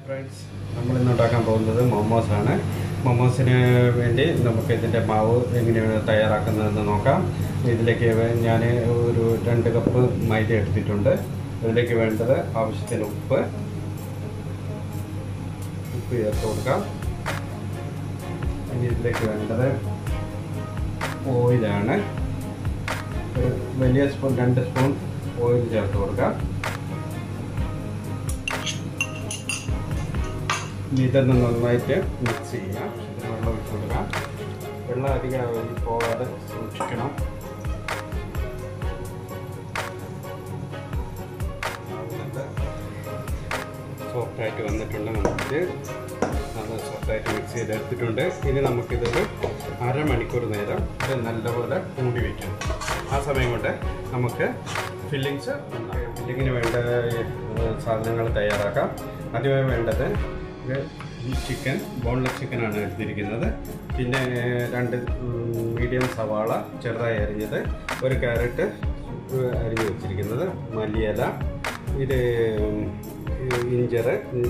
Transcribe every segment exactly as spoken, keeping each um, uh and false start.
Friends, നമ്മൾ ഇന്ന് ഉണ്ടാക്കാൻ പോകുന്നത് മോമോസാണ്. മോമോസിന് വേണ്ടി നമുക്ക് ഇതിൻ്റെ മാവ് എങ്ങനെയാണ് തയ്യാറാക്കുന്നതെന്ന് നോക്കാം. ഇതിലേക്ക് ഞാൻ ഒരു രണ്ട് കപ്പ് മൈദ എടുത്തിട്ടുണ്ട്. ഇതിലേക്ക് വേണ്ടത് ആവശ്യത്തിന് ഉപ്പ് ഉപ്പ് ചേർത്ത് കൊടുക്കാം. ഇനി ഇതിലേക്ക് വേണ്ടത് ഓയിലാണ്. ഒരു വലിയ സ്പൂൺ രണ്ട് സ്പൂൺ ഓയിൽ ചേർത്ത് കൊടുക്കാം. ഇതൊന്ന് നന്നായിട്ട് മിക്സ് ചെയ്യാം. ഇതിന് വെള്ളം ഒഴിച്ച് കൊടുക്കാം. വെള്ളം അധികം പോകാതെ സൂക്ഷിക്കണം. സോഫ്റ്റായിട്ട് വന്നിട്ടുണ്ട്. നമുക്കിത് നല്ല സോഫ്റ്റായിട്ട് മിക്സ് ചെയ്തെടുത്തിട്ടുണ്ട്. ഇനി നമുക്കിതൊരു അരമണിക്കൂർ നേരം ഇത് നല്ലപോലെ മൂടി വയ്ക്കണം. ആ സമയം കൊണ്ട് നമുക്ക് ഫില്ലിങ്സ് ഫില്ലിങ്ങിന് വേണ്ട സാധനങ്ങൾ തയ്യാറാക്കാം. ആദ്യമായി വേണ്ടത് ചിക്കൻ, ബോൺലെസ് ചിക്കനാണ് എടുത്തിരിക്കുന്നത്. പിന്നെ രണ്ട് മീഡിയം സവാള ചെറുതായി അരിഞ്ഞത്, ഒരു ക്യാരറ്റ് അരിഞ്ഞ് വെച്ചിരിക്കുന്നത്, മല്ലിയില, ഇത് ഇഞ്ചർ,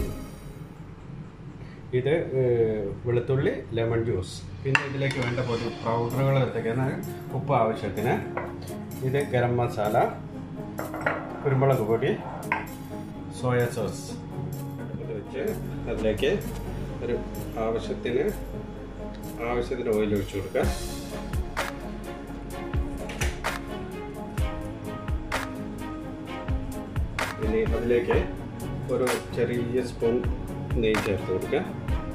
ഇത് വെളുത്തുള്ളി, ലെമൺ ജ്യൂസ്. പിന്നെ ഇതിലേക്ക് വേണ്ട പൊടി പൗഡറുകൾ എടുത്തേക്കാണ്. ഉപ്പ് ആവശ്യത്തിന്, ഇത് ഗരം മസാല, കുരുമുളക് പൊടി, സോയ സോസ് വെച്ച് അതിലേക്ക് ഒരു ആവശ്യത്തിന് ആവശ്യത്തിന് ഓയിൽ ഒഴിച്ചു കൊടുക്കുക. ഇനി അതിലേക്ക് ഒരു ചെറിയ സ്പൂൺ നെയ്യ് ചേർത്ത് കൊടുക്കുക.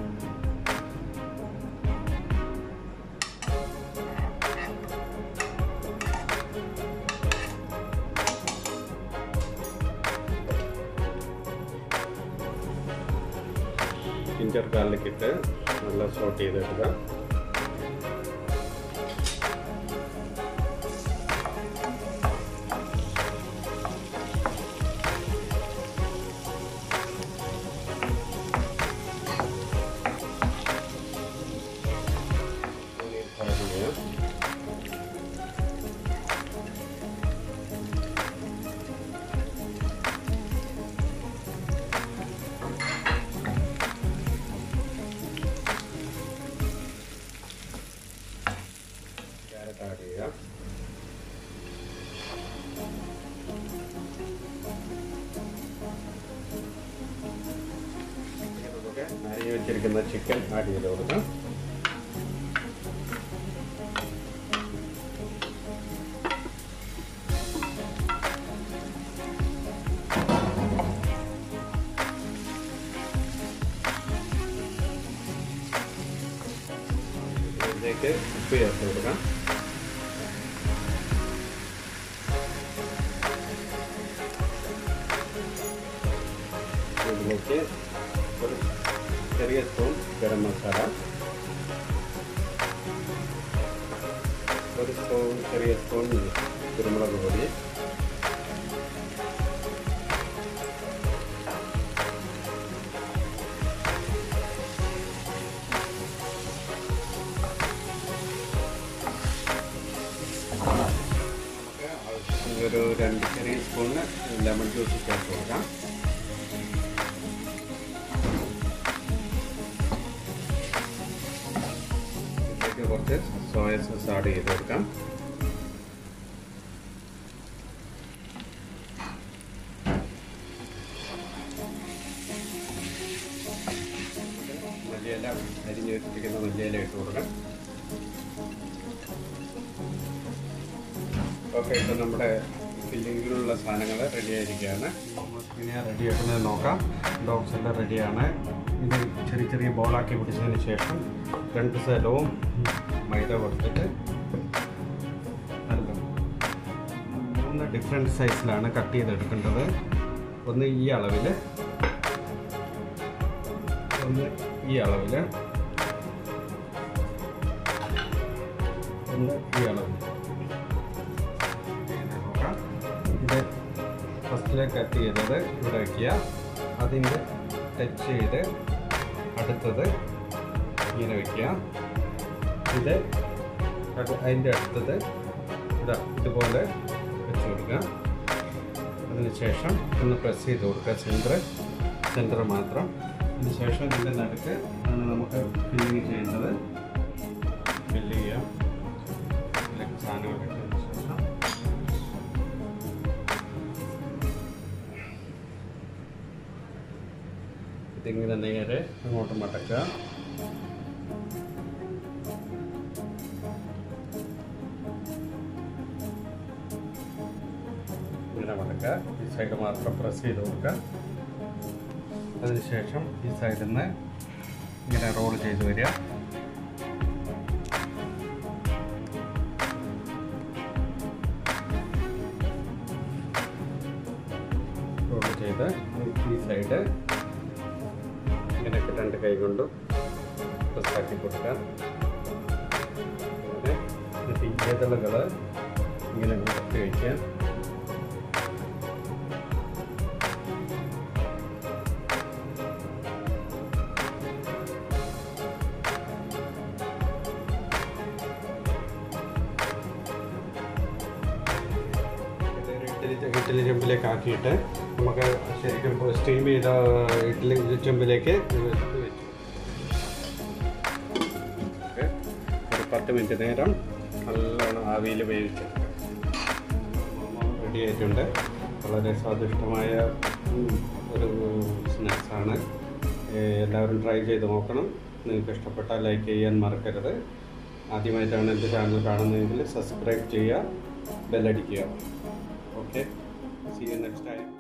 ജിഞ്ചർ ഗാർലിക് ഇട്ട് നല്ല സോട്ട് ചെയ്തെടുക്കുക. ആഡ് ചെയ്യാം. അരിഞ്ഞു വെച്ചിരിക്കുന്ന ചിക്കൻ ആഡ് ചെയ്ത് കൊടുക്കാം. ഇതിലേക്ക് ഉപ്പ് ചേർത്ത് കൊടുക്കാം. ഇതിലേക്ക് ഒരു ചെറിയ സ്പൂൺ ഗരം മസാല, ഒരു സ്പൂൺ ചെറിയ സ്പൂൺ കുരുമുളക് പൊടി, ഒരു രണ്ട് ചെറിയ സ്പൂണ് ലെമൺ ജ്യൂസ് ചേർത്ത് കൊടുക്കാം. ഇതിലേക്ക് കുറച്ച് സോയ സോസ് ആഡ് ചെയ്ത് കൊടുക്കാം. മല്ലിയില അരിഞ്ഞ് വെച്ചിരിക്കുന്ന മല്ലിയില ഇട്ട് കൊടുക്കാം. ഓക്കെ, ഇപ്പോൾ നമ്മുടെ ഫില്ലിങ്ങിലുള്ള സാധനങ്ങൾ റെഡി ആയിരിക്കുകയാണ്. ഇങ്ങനെ റെഡി ആക്കുന്നത് നോക്കാം. ഡോഗ്സ് എല്ലാം റെഡിയാണ്. ഇത് ചെറിയ ചെറിയ ബോളാക്കി പിടിച്ചതിന് ശേഷം രണ്ട് സൈഡവും മൈദ കൊടുത്തിട്ട് നല്ല മൂന്ന് ഡിഫറെൻറ്റ് സൈസിലാണ് കട്ട് ചെയ്തെടുക്കേണ്ടത്. ഒന്ന് ഈ അളവിൽ, ഒന്ന് ഈ അളവിൽ, ഒന്ന് ഈ അളവിൽ. ഇത് ഫസ്റ്റിലെ കട്ട് ചെയ്തത് ഇവിടെ വയ്ക്കുക. അതിൻ്റെ ടച്ച് ചെയ്ത് അടുത്തത് ഇങ്ങനെ വയ്ക്കുക. ഇത് അതിൻ്റെ അടുത്തത് ഇതാ ഇതുപോലെ വെച്ച് കൊടുക്കുക. അതിന് ശേഷം ഒന്ന് പ്രസ് ചെയ്ത് കൊടുക്കുക. സെൻറ്റർ സെൻറ്റർ മാത്രം അതിനുശേഷം ഇതിൻ്റെ നടുക്ക് ആണ് നമുക്ക് ഫില്ലിങ് ചെയ്യുന്നത്. ഫില്ല് ചെയ്യാം. ഇതിലേക്ക് സാധനങ്ങൾ ഇട്ടതിന് ശേഷം ഇതിങ്ങനെ നേരെ അങ്ങോട്ട് മടക്കുക. ഇങ്ങനെ മടക്കുക. ഈ സൈഡ് മാത്രം പ്രസ് ചെയ്ത് കൊടുക്കുക. അതിനുശേഷം ഈ സൈഡിൽ നിന്ന് ഇങ്ങനെ റോൾ ചെയ്ത് വരിക. റോൾ ചെയ്ത് ഈ സൈഡ് ഇങ്ങനെയൊക്കെ രണ്ട് കൈ കൊണ്ട് പ്രസ്സാക്കി കൊടുക്കുക. എന്നിട്ട് ഈ ഇതളുകൾ ഇങ്ങനെ മുടക്കി വയ്ക്കുക. ഇഡ്ഡലി ചെമ്പിലേക്ക് ആക്കിയിട്ട് നമുക്ക് ശരിക്കും സ്റ്റീം ചെയ്ത ഇഡ്ഡലി ചെമ്പിലേക്ക് വെച്ചു. ഒരു പത്ത് മിനിറ്റ് നേരം നല്ലോണം ആവിയിൽ വേവിച്ചെടുക്കുക. റെഡി ആയിട്ടുണ്ട്. വളരെ സ്വാദിഷ്ടമായ ഒരു സ്നാക്സാണ്. എല്ലാവരും ട്രൈ ചെയ്ത് നോക്കണം. നിങ്ങൾക്ക് ഇഷ്ടപ്പെട്ടാൽ ലൈക്ക് ചെയ്യാൻ മറക്കരുത്. ആദ്യമായിട്ടാണ് എൻ്റെ ചാനൽ കാണുന്നതെങ്കിൽ സബ്സ്ക്രൈബ് ചെയ്യുക, ബെല്ലടിക്കുക. Okay, see you next time.